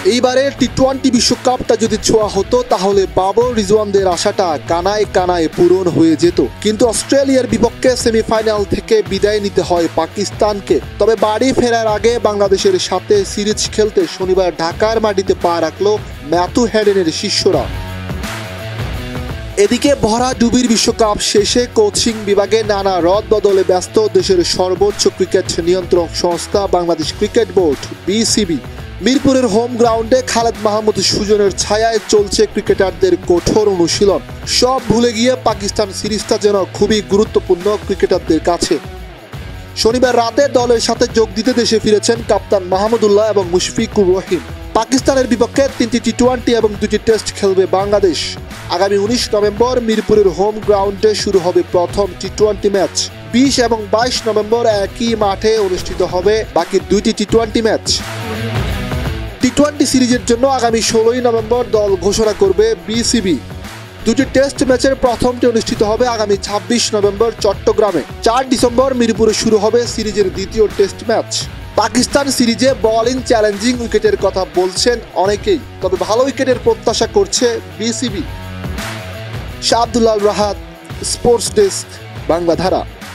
এইবারের টি-20 বিশ্বকাপটা যদি ছোঁয়া হতো তাহলে বাবর রিজওয়ানদের আশাটা কানায় কানায় পূরণ হয়ে যেত। কিন্তু অস্ট্রেলিয়ার বিপক্ষে সেমিফাইনাল থেকে বিদায় নিতে হয় পাকিস্তানকে। তবে বাড়ি ফেরার আগে বাংলাদেশের সাথে সিরিজ খেলতে শনিবার ঢাকার মাটিতে পা রাখল ম্যাথু হেডেনের শিষ্যরা। এদিকে ভরাডুবির বিশ্বকাপ শেষে কোচিং বিভাগে নানা রদবদলে ব্যস্ত দেশের সর্বোচ্চ ক্রিকেট নিয়ন্ত্রক সংস্থা বাংলাদেশ ক্রিকেট বোর্ড বিসিবি। মিরপুরের হোম গ্রাউন্ডে খালেদ মাহমুদ সুজনের ছায়ায় চলছে ক্রিকেটারদের কঠোর অনুশীলন। সব ভুলে গিয়ে পাকিস্তান সিরিজটা যেন খুবই গুরুত্বপূর্ণ ক্রিকেটারদের কাছে। শনিবার রাতে দলের সাথে যোগ দিতে দেশে ফিরেছেন কাপ্তান মাহমুদুল্লাহ এবং মুশফিকুর রহিম। পাকিস্তানের বিপক্ষে 3টি টি-20 এবং 2টি টেস্ট খেলবে বাংলাদেশ। আগামী 19 নভেম্বর মিরপুরের হোম গ্রাউন্ডে শুরু হবে প্রথম টি-20 ম্যাচ। 20 এবং 22 নভেম্বর একই মাঠে অনুষ্ঠিত হবে বাকি 2টি টি-20 ম্যাচ। টি-20 সিরিজের জন্য আগামী 16 নভেম্বর দল ঘোষণা করবে বিসিবি। 2টি টেস্ট ম্যাচের প্রথমটি অনুষ্ঠিত হবে আগামী 26 নভেম্বর চট্টগ্রামে। 4 ডিসেম্বর মিরপুরে শুরু হবে সিরিজের দ্বিতীয় টেস্ট ম্যাচ। পাকিস্তান সিরিজে বোলিং চ্যালেঞ্জিং উইকেটের কথা বলছেন অনেকেই, তবে ভালো উইকেটের প্রত্যাশা করছে BCB. Shah Abdullah Rahat, sports desk, বাংলাধারা।